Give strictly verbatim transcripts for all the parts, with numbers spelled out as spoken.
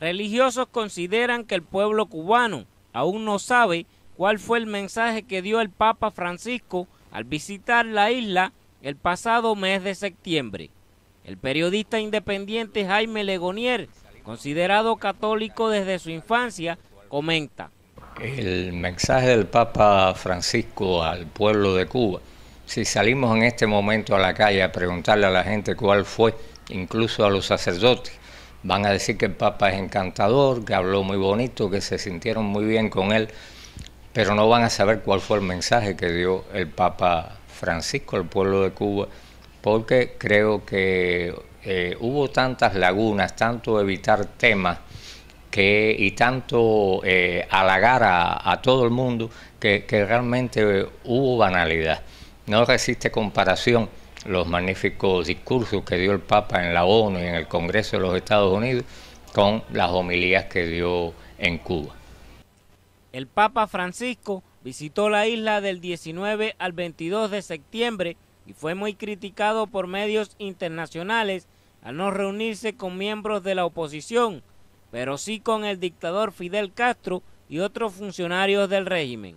Religiosos consideran que el pueblo cubano aún no sabe cuál fue el mensaje que dio el Papa Francisco al visitar la isla el pasado mes de septiembre. El periodista independiente Jaime Legonier, considerado católico desde su infancia, comenta. El mensaje del Papa Francisco al pueblo de Cuba, si salimos en este momento a la calle a preguntarle a la gente cuál fue, incluso a los sacerdotes, van a decir que el Papa es encantador, que habló muy bonito, que se sintieron muy bien con él, pero no van a saber cuál fue el mensaje que dio el Papa Francisco al pueblo de Cuba, porque creo que eh, hubo tantas lagunas, tanto evitar temas que, y tanto eh, halagar a, a todo el mundo, que, que realmente hubo banalidad. No resiste comparación los magníficos discursos que dio el Papa en la ONU y en el Congreso de los Estados Unidos con las homilías que dio en Cuba. El Papa Francisco visitó la isla del diecinueve al veintidós de septiembre y fue muy criticado por medios internacionales al no reunirse con miembros de la oposición, pero sí con el dictador Fidel Castro y otros funcionarios del régimen.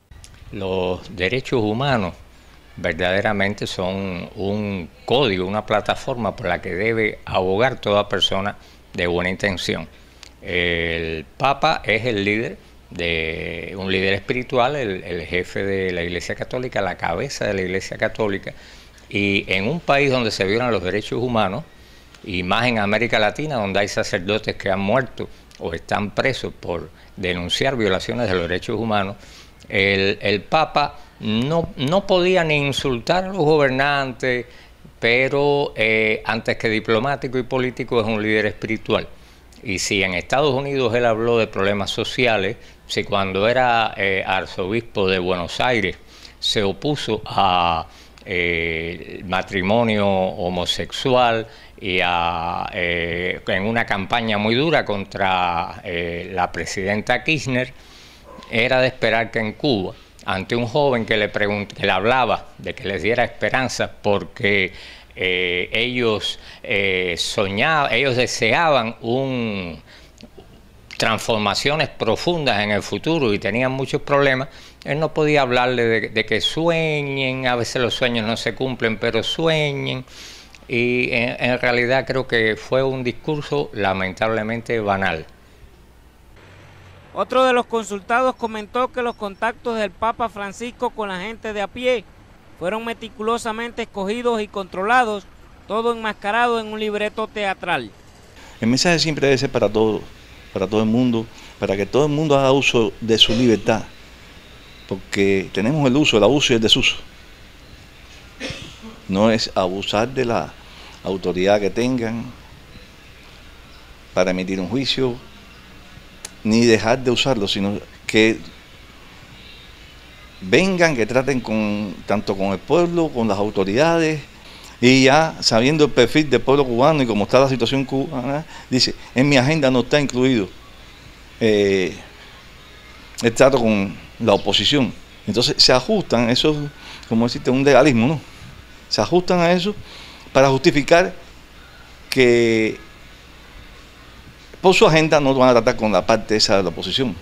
Los derechos humanos verdaderamente son un código, una plataforma por la que debe abogar toda persona de buena intención. El Papa es el líder, de un líder espiritual, el, el jefe de la Iglesia Católica, la cabeza de la Iglesia Católica, y en un país donde se violan los derechos humanos, y más en América Latina, donde hay sacerdotes que han muerto o están presos por denunciar violaciones de los derechos humanos, el, el Papa no, no podía ni insultar a los gobernantes, pero eh, antes que diplomático y político es un líder espiritual. Y si en Estados Unidos él habló de problemas sociales, si cuando era eh, arzobispo de Buenos Aires se opuso a eh, matrimonio homosexual y a, eh, en una campaña muy dura contra eh, la presidenta Kirchner, era de esperar que en Cuba, ante un joven que le, que le hablaba de que les diera esperanza porque eh, ellos eh, soñaban, ellos deseaban un, transformaciones profundas en el futuro y tenían muchos problemas, él no podía hablarle de, de que sueñen, a veces los sueños no se cumplen, pero sueñen, y en, en realidad creo que fue un discurso lamentablemente banal. Otro de los consultados comentó que los contactos del Papa Francisco con la gente de a pie fueron meticulosamente escogidos y controlados, todo enmascarado en un libreto teatral. El mensaje siempre debe ser para todos, para todo el mundo, para que todo el mundo haga uso de su libertad, porque tenemos el uso, el abuso y el desuso. No es abusar de la autoridad que tengan para emitir un juicio, ni dejar de usarlo, sino que vengan, que traten con, tanto con el pueblo, con las autoridades, y ya sabiendo el perfil del pueblo cubano y cómo está la situación cubana, dice, en mi agenda no está incluido eh, el trato con la oposición. Entonces se ajustan, eso, como decirte, un legalismo, ¿no? Se ajustan a eso para justificar que por su agenda no van a tratar con la parte esa de la oposición.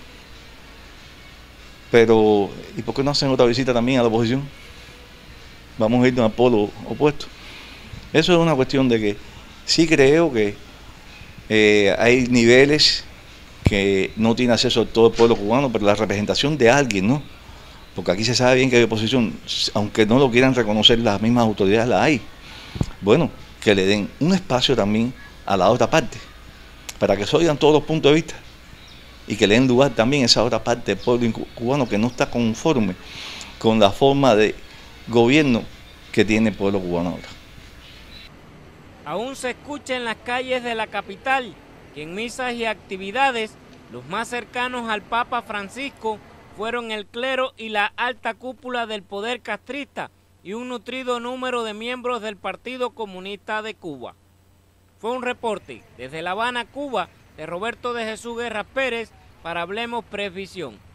Pero, ¿y por qué no hacen otra visita también a la oposición? Vamos a ir al polo opuesto. Eso es una cuestión de que sí creo que eh, hay niveles que no tiene acceso a todo el pueblo cubano, pero la representación de alguien, ¿no? Porque aquí se sabe bien que hay oposición, aunque no lo quieran reconocer las mismas autoridades, la hay. Bueno, que le den un espacio también a la otra parte, para que se oigan todos los puntos de vista y que le den lugar también a esa otra parte del pueblo cubano que no está conforme con la forma de gobierno que tiene el pueblo cubano ahora. Aún se escucha en las calles de la capital que en misas y actividades los más cercanos al Papa Francisco fueron el clero y la alta cúpula del poder castrista y un nutrido número de miembros del Partido Comunista de Cuba. Fue un reporte desde La Habana, Cuba, de Roberto de Jesús Guerra Pérez para Hablemos Previsión.